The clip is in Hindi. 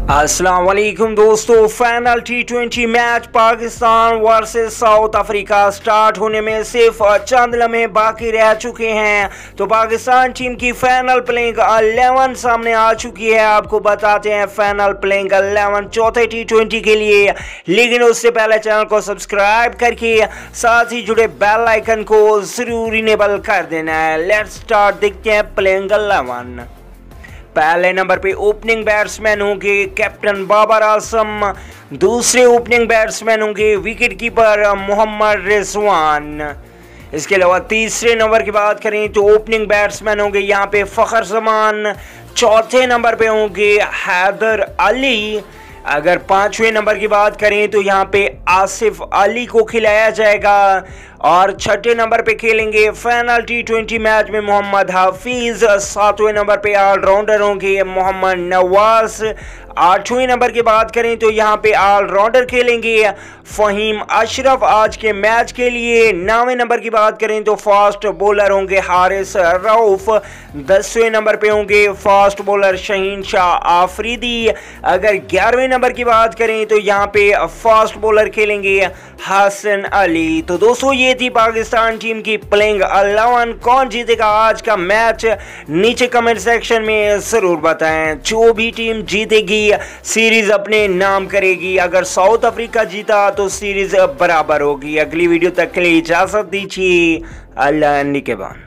अस्सलाम वालेकुम दोस्तों, final T20 match Pakistan versus South Africa start होने में सिर्फ चंद लम्हे बाकी रह चुके हैं। तो पाकिस्तान टीम की फाइनल प्लेइंग 11 सामने आ चुकी है। आपको बताते हैं फाइनल प्लेइंग 11 चौथे T20 के लिए, लेकिन उससे पहले चैनल को सब्सक्राइब करके साथ ही जुड़े बेल आइकन को जरूर इनेबल कर देना है। लेट्स स्टार्ट, देखते हैं प्लेइंग 11। पहले नंबर पे ओपनिंग बैट्समैन होंगे कैप्टन बाबर आजम। दूसरे ओपनिंग बैट्समैन होंगे विकेट कीपर मोहम्मद रिजवान। इसके अलावा तीसरे नंबर की बात करें तो ओपनिंग बैट्समैन होंगे यहाँ पे फखर जमान। चौथे नंबर पे होंगे हैदर अली। अगर पांचवें नंबर की बात करें तो यहाँ पे आसिफ अली को खिलाया जाएगा। और छठे नंबर पे खेलेंगे फाइनल T20 मैच में मोहम्मद हाफिज। सातवें नंबर पे ऑलराउंडर होंगे मोहम्मद नवाज। आठवें नंबर की बात करें तो यहाँ पे ऑलराउंडर खेलेंगे फहीम अशरफ आज के मैच के लिए। नौवें नंबर की बात करें तो फास्ट बॉलर होंगे हारिस रऊफ। 10वें नंबर पे होंगे फास्ट बॉलर शहीन शाह आफरीदी। अगर 11वें नंबर की बात करें तो यहाँ पे फास्ट बॉलर खेलेंगे हसन अली। तो दोस्तों ये थी पाकिस्तान टीम की प्लेइंग 11। कौन जीतेगा आज का मैच नीचे कमेंट सेक्शन में जरूर बताएं। जो भी टीम जीतेगी सीरीज अपने नाम करेगी। अगर साउथ अफ्रीका जीता तो सीरीज बराबर होगी। अगली वीडियो तक के लिए इजाजत दीजिए। अल्लाह निगहबान।